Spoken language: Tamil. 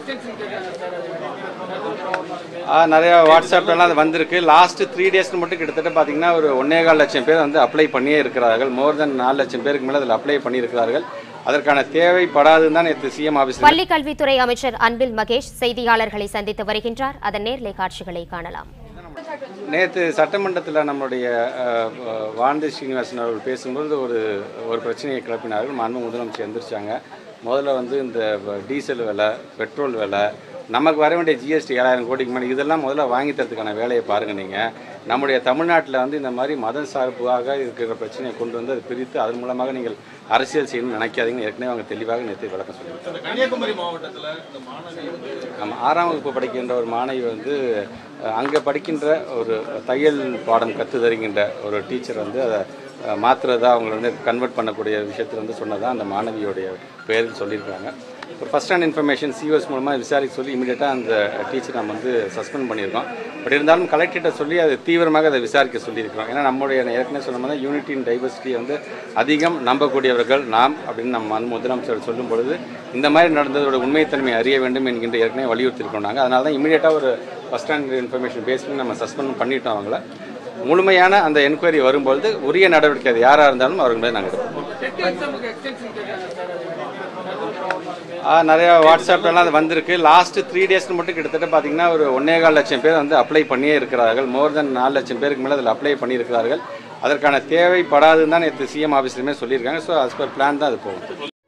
நிறைய வாட்ஸ்அப்லாம் அது வந்திருக்கு. லாஸ்ட் 3 days மட்டும் கிட்டத்தட்ட பார்த்தீங்கன்னா ஒரு 1.25 லட்சம் பேர் வந்து அப்ளை பண்ணியே இருக்கிறார்கள். மோர் தென் 4 லட்சம் பேருக்கு மேலே அதில் அப்ளை பண்ணியிருக்கிறார்கள். அதற்கான தேவைப்படாதுன்னு தான் நேற்று சிஎம் ஆஃபீஸ். பள்ளி கல்வித்துறை அமைச்சர் அன்பில் மகேஷ் செய்தியாளர்களை சந்தித்து வருகின்றார். அதன் நேர்லை காட்சிகளை காணலாம். நேற்று சட்டமன்றத்தில் நம்முடைய வானதி ஸ்ரீனிவாசன் அவர்கள் பேசும்போது ஒரு பிரச்சனையை கிளப்பினார்கள். மாண்பு முதலமைச்சர் எந்திரிச்சாங்க. முதல்ல வந்து இந்த டீசல் விலை, பெட்ரோல் விலை, நமக்கு வர வேண்டிய ஜிஎஸ்டி 7,000 கோடிக்கு மேலே இதெல்லாம் முதல்ல வாங்கி தரத்துக்கான வேலையை பாருங்கள். நீங்கள் நம்முடைய தமிழ்நாட்டில் வந்து இந்த மாதிரி மத சார்பாக இருக்கிற பிரச்சனையை கொண்டு வந்து அதை பிரித்து அதன் மூலமாக நீங்கள் அரசியல் செய்யணும்னு நினைக்காதீங்கன்னு ஏற்கனவே அவங்க தெளிவாக நேற்று விளக்கம் சொல்லியிருக்காங்க. கன்னியாகுமரி மாவட்டத்தில் இந்த மாணவி நம்ம 6ஆம் வகுப்பு படிக்கின்ற ஒரு மாணவி வந்து அங்கே படிக்கின்ற ஒரு தையல் பாடம் கற்று தருகின்ற ஒரு டீச்சர் வந்து அதை மாற்றுறதா அவங்களை வந்து கன்வெர்ட் பண்ணக்கூடிய விஷயத்தில் வந்து சொன்னதான் அந்த மாணவியோடைய பெயரில் சொல்லியிருக்காங்க. ஒரு ஃபஸ்ட் ஹேண்ட் இன்ஃபர்மேஷன் சிஓஎஸ் மூலமாக விசாரிக்க சொல்லி இமீடியட்டாக அந்த டீச்சர் நம்ம வந்து சஸ்பெண்ட் பண்ணியிருக்கோம். பட் இருந்தாலும் கலெக்டர்கிட்ட சொல்லி அது தீவிரமாக அதை விசாரிக்க சொல்லியிருக்கிறோம். ஏன்னா நம்முடைய ஏற்கனவே சொன்ன மாதிரி யூனிட்டி இன் டைவர்சிட்டியை வந்து அதிகம் நம்பக்கூடியவர்கள் நாம் அப்படின்னு நம்ம முதலமைச்சர் சொல்லும் பொழுது இந்த மாதிரி நடந்ததோட உண்மைத்தன்மை அறிய வேண்டும் என்கின்ற ஏற்கனவே வலியுறுத்தியிருக்கோம் நாங்கள். அதனால தான் இமீடியட்டாக ஒரு ஃபஸ்ட் ஹேண்ட் இன்ஃபர்மேஷன் பேஸ் பண்ணி நம்ம சஸ்பெண்ட் பண்ணிட்டோம் அவங்கள. முழுமையான அந்த என்கொயரி வரும்பொழுது உரிய நடவடிக்கை அது யாராக இருந்தாலும் அவர்கள் மேலே நாங்கள் எடுப்போம். நிறைய வாட்ஸ்அப்லாம் அது வந்திருக்கு. லாஸ்ட் 3 days மட்டும் கிட்டத்தட்ட பார்த்தீங்கன்னா ஒரு 1.25 லட்சம் பேர் வந்து அப்ளை பண்ணியே இருக்கிறார்கள். மோர் தென் 4 லட்சம் பேருக்கு மேலே அதில் அப்ளை பண்ணியிருக்கிறார்கள். அதற்கான தேவைப்படாதுன்னு தான் நேற்று சிஎம் ஆஃபீஸ்லையுமே சொல்லியிருக்காங்க. ஸோ as per plan தான் அது போகும்.